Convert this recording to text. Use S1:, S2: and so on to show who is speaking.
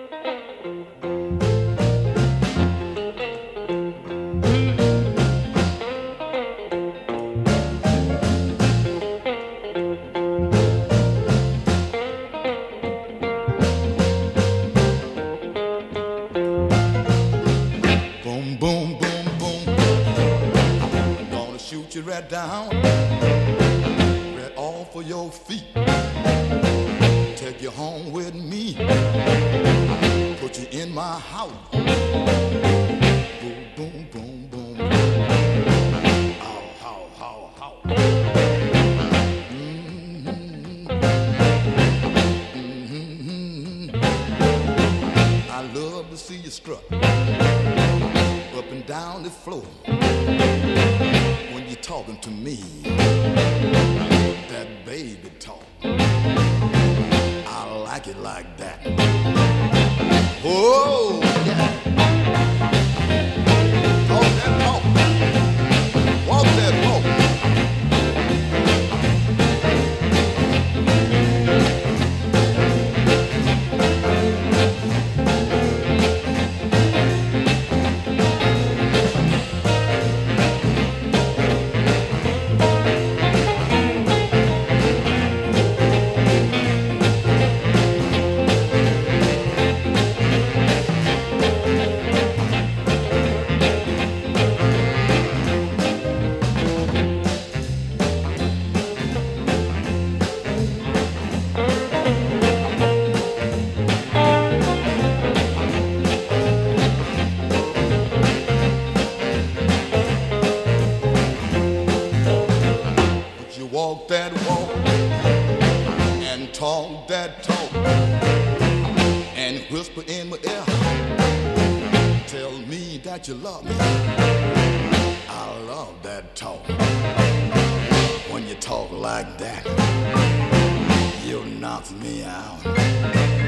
S1: Boom, boom, boom, boom. Gonna shoot you right down, right off of your feet. Take you home with me, put you in my house. Boom, boom, boom, boom. How, how, how, how. I love to see you strut up and down the floor when you're talking to me. That baby talk, I like it like that. Oh, yeah. Talk that talk, walk that walk. Walk that walk and talk that talk and whisper in my ear, tell me that you love me. I love that talk. When you talk like that, you knock me out.